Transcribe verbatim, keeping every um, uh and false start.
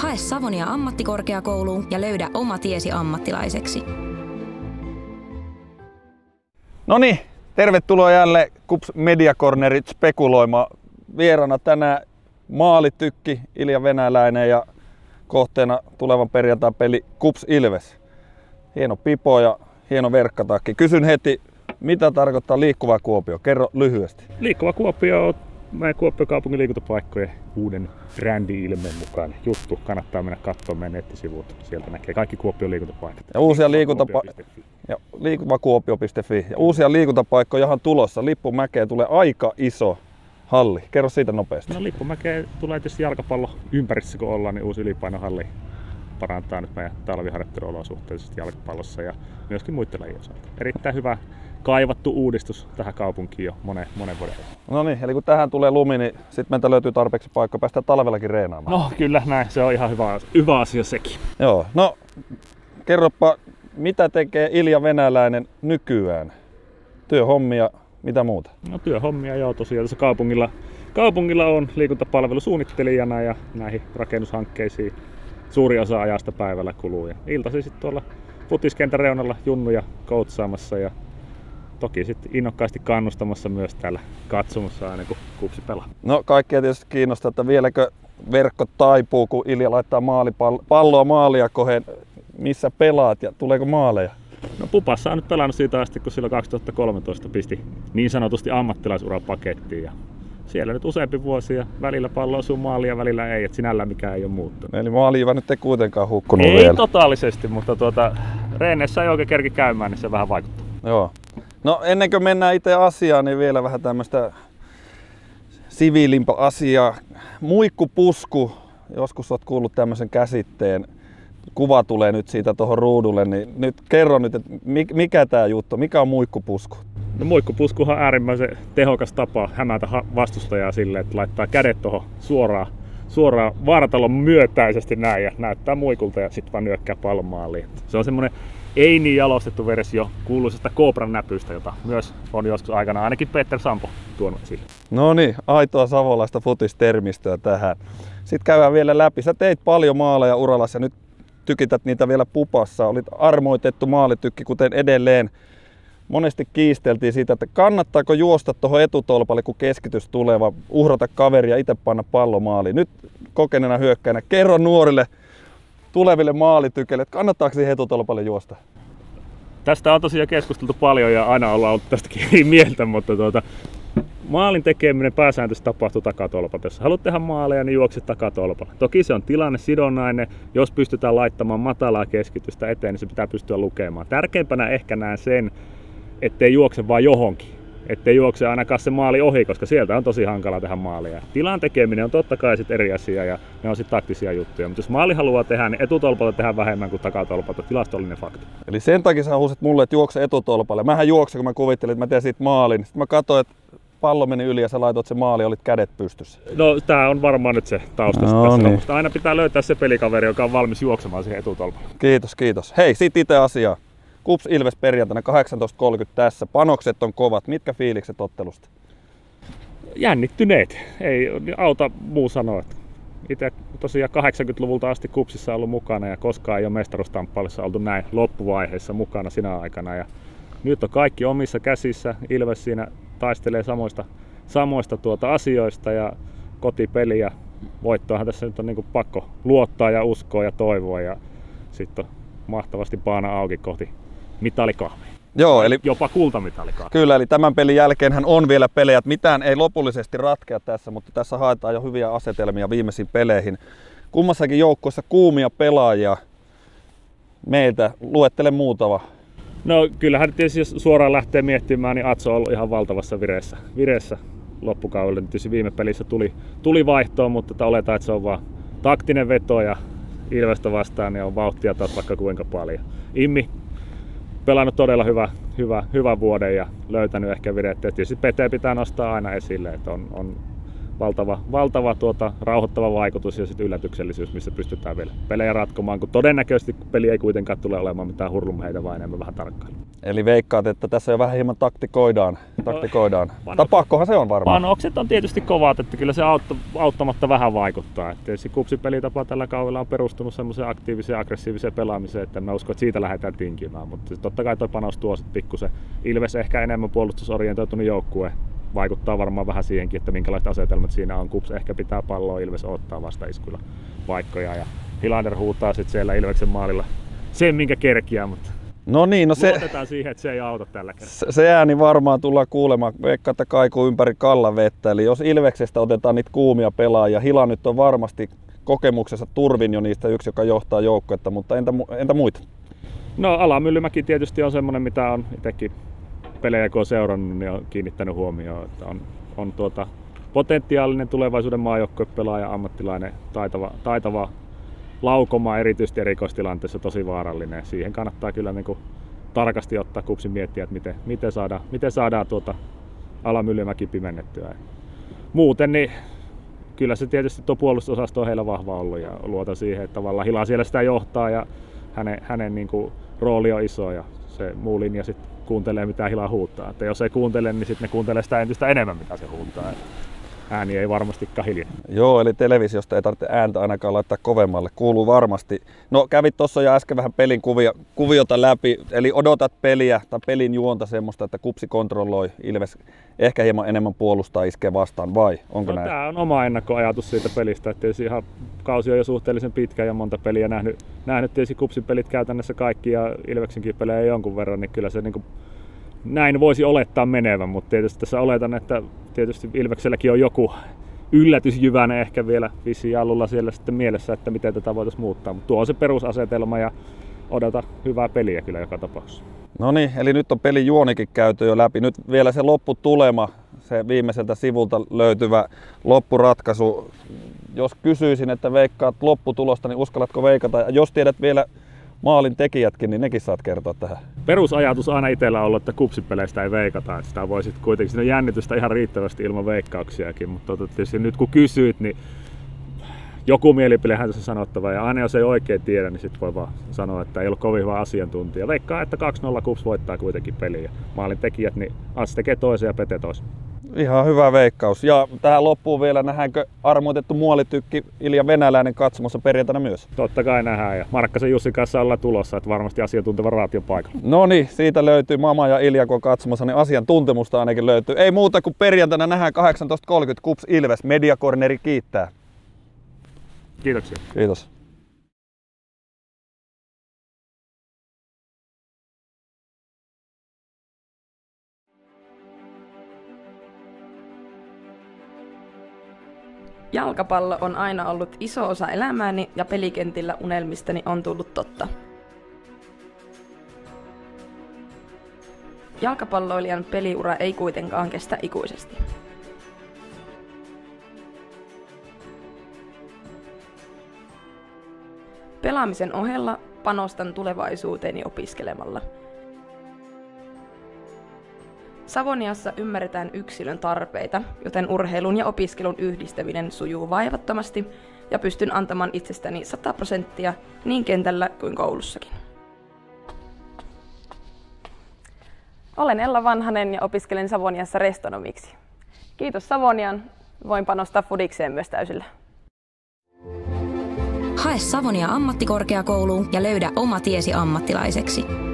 Hae Savonia ammattikorkeakouluun ja löydä oma tiesi ammattilaiseksi. No niin, tervetuloa jälleen KuPS Media Cornerit spekuloimaan. Vieraana tänään maalitykki Ilja Venäläinen ja kohteena tulevan perjantain peli KuPS Ilves. Hieno pipo ja hieno verkkatakki. Kysyn heti, mitä tarkoittaa Liikkuva Kuopio? Kerro lyhyesti. Liikkuva Kuopio on meidän Kuopion kaupungin liikuntapaikkojen uuden brändi-ilmeen mukaan juttu. Kannattaa mennä katsomaan meidän nettisivut. Sieltä näkee kaikki Kuopion liikuntapaikat. Ja uusia liikuntapaikkoja. Ja liikkuvakuopio piste fi. Ja uusia liikuntapaikkoja on tulossa. Lippumäkeen tulee aika iso halli. Kerro siitä nopeasti. No Lippumäkeen tulee tietysti jalkapallo ympäristössä, kun ollaan, niin uusi ylipainohalli parantaa nyt meidän talviharjoitteluolosuhteisesti jalkapallossa ja myöskin muiden lajien osalta. Erittäin hyvä kaivattu uudistus tähän kaupunkiin jo monen, monen vuoden ajan. No niin, eli kun tähän tulee lumi, niin sitten meiltä löytyy tarpeeksi paikkaa päästä talvellakin reenaamaan. No kyllä näin, se on ihan hyvä, hyvä asia sekin. Joo, no kerropa, mitä tekee Ilja Venäläinen nykyään? Työhommia, mitä muuta? No työhommia joo, tosiaan tässä kaupungilla, kaupungilla on liikuntapalvelusuunnittelijana ja näihin rakennushankkeisiin suuri osa ajasta päivällä kuluu. Ja iltaisin sitten tuolla futiskentän reunalla junnuja koutsaamassa ja toki sitten innokkaasti kannustamassa myös täällä katsomassa aina kun KuPS pelaa. No kaikkia tietysti kiinnostaa, että vieläkö verkko taipuu, kun Ilja laittaa maalipalloa palloa maalia kohden. Missä pelaat ja tuleeko maaleja? No Pupassa on nyt pelannut siitä asti, kun silloin kaksituhattakolmetoista pisti niin sanotusti ammattilaisurapakettiin. Ja siellä nyt useampi vuosi ja välillä pallo osuu maaliin ja välillä ei, että sinällään mikään ei ole muuttunut. Eli maaliiva nyt ei kuitenkaan hukkunut ei vielä. Ei totaalisesti, mutta tuota, reeneissä ei oikein kerki käymään, niin se vähän vaikuttaa. Joo. No ennen kuin mennään itse asiaan, niin vielä vähän tämmöistä siviilimpää asiaa. Muikkupusku, joskus olet kuullut tämmöisen käsitteen. Kuva tulee nyt siitä tuohon ruudulle, niin nyt kerro nyt, että mikä tämä juttu, mikä on muikkupusku? No muikkupuskuhan on äärimmäisen tehokas tapa hämätä vastustajaa silleen, että laittaa kädet tuohon suoraan, suoraan vartalon myötäisesti näin ja näyttää muikulta ja sitten vaan nyökkää pallon maaliin. Se on semmoinen ei niin jalostettu versio kuuluisesta koobran näpystä, jota myös on joskus aikana ainakin Peter Sampo tuonut esille. No niin, aitoa savolaista futistermistöä tähän. Sitten käydään vielä läpi. Sä teit paljon maaleja urallasi ja nyt tykität niitä vielä Pupassa. Olit armoitettu maalitykki, kuten edelleen. Monesti kiisteltiin siitä, että kannattaako juosta tuohon etutolpalle, kun keskitys tulee, vaan uhrata kaveria ja itse panna pallo maaliin. Nyt kokeneena hyökkäänä kerro nuorille tuleville maalitykeille, että kannattaako siihen etutolpalle juosta? Tästä on tosiaan keskusteltu paljon ja aina ollaan ollut tästäkin eri mieltä, mutta tuota, maalin tekeminen pääsääntöisesti tapahtuu takatolpalta. Jos haluat tehdä maaleja, niin juokse takatolpalla. Toki se on tilanne sidonnainen. Jos pystytään laittamaan matalaa keskitystä eteen, niin se pitää pystyä lukemaan. Tärkeimpänä ehkä näen sen, ettei juokse vaan johonkin. Ettei juokse ainakaan se maali ohi, koska sieltä on tosi hankala tehdä maalia. Tilan tekeminen on totta kai sit eri asia ja ne on sitten taktisia juttuja. Mutta jos maali haluaa tehdä, niin etutolpalta tehdään vähemmän kuin takatolpalta. Tilastollinen fakta. Eli sen takia sä huusit mulle, että juokse etutolpalle. Mähän juoksen, kun mä kuvittelin, että mä teen siitä maalin. Sitten mä katsoin, että pallo meni yli ja sä laitoit se maali ja olit kädet pystyssä. No tää on varmaan nyt se taustasta no, tässä niin. hommasta. Aina pitää löytää se pelikaveri, joka on valmis juoksemaan siihen etutolpalle. Kiitos, kiitos. Hei, sit itse asiaa. KuPS Ilves perjantaina kahdeksantoista kolmekymmentä tässä. Panokset on kovat. Mitkä fiilikset ottelusta? Jännittyneet. Ei auta muu sanoa. Itse tosiaan kahdeksankymmentäluvulta asti KuPSissa ollut mukana ja koskaan ei ole mestaruustamppailussa oltu näin loppuvaiheessa mukana sinä aikana. Ja nyt on kaikki omissa käsissä. Ilves siinä taistelee samoista, samoista tuota asioista ja kotipeli ja voittoahan tässä nyt on niin kuin pakko luottaa ja uskoa ja toivoa ja sitten on mahtavasti paana auki kohti mitalikahvia. Joo, eli jopa kultamitalikahvia. Kyllä, eli tämän pelin jälkeenhän on vielä pelejä, että mitään ei lopullisesti ratkea tässä, mutta tässä haetaan jo hyviä asetelmia viimeisiin peleihin. Kummassakin joukkueessa kuumia pelaajia meiltä, luettele muutama. No kyllähän tietysti jos suoraan lähtee miettimään, niin Atso on ollut ihan valtavassa vireessä, vireessä loppukaudella. Tietysti viime pelissä tuli, tuli vaihtoon, mutta oletaan, että se on vaan taktinen veto ja Ilvestä vastaan niin on vauhtia taas vaikka kuinka paljon. Immi pelannut todella hyvä, hyvä, hyvä vuoden ja löytänyt ehkä virettä. Tietysti Pete pitää nostaa aina esille, että on, on valtava, valtava tuota, rauhoittava vaikutus ja sitten yllätyksellisyys, missä pystytään vielä pelejä ratkomaan, kun todennäköisesti peli ei kuitenkaan tule olemaan mitään hurlumheitä, vaan enemmän vähän tarkkailu. Eli veikkaat, että tässä jo vähän hieman taktikoidaan. taktikoidaan. No, Tapahkohan se on varmaan. Panokset on tietysti kovat, että kyllä se autto, auttamatta vähän vaikuttaa. Että se kupsipelitapa tällä kaudella on perustunut semmoiseen aktiiviseen ja aggressiiviseen pelaamiseen, että mä uskon, että siitä lähdetään tinkimään. Mutta totta kai tuo panos tuo sitten pikkusen. Ilves ehkä enemmän puolustusorientoitunut joukkue. Vaikuttaa varmaan vähän siihenkin, että minkälaiset asetelmat siinä on. Kups ehkä pitää palloa, Ilves ottaa vasta iskuilla paikkoja ja Hilander huutaa sitten siellä Ilveksen maalilla sen minkä kerkiää, mutta no niin, no se, luotetaan siihen, että se ei auta tällä kertaa. Se, se ääni varmaan tullaan kuulemaan, veikka, että kaikuu ympäri kallavettä. Eli jos Ilveksestä otetaan niitä kuumia pelaajia, Hila nyt on varmasti kokemuksessa turvin jo niistä yksi, joka johtaa joukkuetta, mutta entä, entä muita? No Alamyllymäki tietysti on semmoinen, mitä on itsekin pelejä kun on seurannut, niin on kiinnittänyt huomioon, että on, on tuota potentiaalinen tulevaisuuden maajoukkuepelaaja, ammattilainen, taitava, taitava laukoma, erityisesti erikoistilanteessa tosi vaarallinen. Siihen kannattaa kyllä niin kuin tarkasti ottaa Kupsin miettiä, että miten, miten saadaan, miten saadaan tuota Alamyllymäki pimennettyä. Muuten niin kyllä se tietysti tuo puolustusosasto on heillä vahva ollut ja luotan siihen, että tavallaan Hila siellä sitä johtaa ja hänen, hänen niin kuin rooli on iso ja se muu linja sitten kuuntelee mitä Hila huutaa. Että jos ei kuuntele, niin sitten ne kuuntelee sitä entistä enemmän mitä se huutaa. Ääni ei varmastikaan hiljene. Joo, eli televisiosta ei tarvitse ääntä ainakaan laittaa kovemmalle. Kuuluu varmasti. No kävit tuossa jo äsken vähän pelin kuvio, kuviota läpi. Eli odotat peliä tai pelin juonta semmoista, että Kupsi kontrolloi, Ilves ehkä hieman enemmän puolustaa, iskee vastaan, vai onko no, näin? Tämä on oma ennakkoajatus siitä pelistä. Että ihan kausi on jo suhteellisen pitkä ja monta peliä nähnyt. Nähnyt tietysti Kupsin pelit käytännössä kaikki ja Ilveksenkin pelejä jonkun verran, niin kyllä se niin kuin näin voisi olettaa menevän, mutta tietysti tässä oletan, että tietysti Ilvekselläkin on joku yllätysjyväinen ehkä vielä vissiin jallulla siellä sitten mielessä, että miten tätä voitaisiin muuttaa. Mutta tuo on se perusasetelma ja odota hyvää peliä kyllä joka tapauksessa. No niin, eli nyt on pelin juonikin käyty jo läpi. Nyt vielä se lopputulema, se viimeiseltä sivulta löytyvä loppuratkaisu. Jos kysyisin, että veikkaat lopputulosta, niin uskallatko veikata? Ja jos tiedät vielä maalin tekijätkin, niin nekin saat kertoa tähän. Perusajatus aina itsellä ollut, että kupsipeleistä ei veikata. Että sitä voi sitten kuitenkin, siinä on jännitystä ihan riittävästi ilman veikkauksiakin. Mutta tietysti nyt kun kysyit, niin joku mielipidehän tässä sanottava. Ja aina jos ei oikein tiedä, niin sitten voi vaan sanoa, että ei ollut kovin hyvä asiantuntija. Veikkaa, että kaksi nolla Kups voittaa kuitenkin peliä. Maalin tekijät, niin As tekee toisen ja Pete toisen. Ihan hyvä veikkaus. Ja tähän loppuun vielä, nähdäänkö armoitettu muolitykki Ilja Venäläinen katsomassa perjantaina myös? Totta kai nähdään ja Markkasen Jussin kanssa ollaan tulossa, että varmasti asiantunteva raation paikalla. No niin, siitä löytyy Mama ja Ilja kun on katsomassa, niin asiantuntemusta ainakin löytyy. Ei muuta kuin perjantaina nähdään kahdeksantoista kolmekymmentä Kups Ilves. Mediacorneri kiittää. Kiitoksia. Kiitos. Jalkapallo on aina ollut iso osa elämääni ja pelikentillä unelmistani on tullut totta. Jalkapalloilijan peliura ei kuitenkaan kestä ikuisesti. Pelaamisen ohella panostan tulevaisuuteeni opiskelemalla. Savoniassa ymmärretään yksilön tarpeita, joten urheilun ja opiskelun yhdistäminen sujuu vaivattomasti ja pystyn antamaan itsestäni sata prosenttia niin kentällä kuin koulussakin. Olen Ella Vanhanen ja opiskelen Savoniassa restonomiksi. Kiitos Savonian, voin panostaa fudikseen myös täysillä. Hae Savonia ammattikorkeakouluun ja löydä oma tiesi ammattilaiseksi.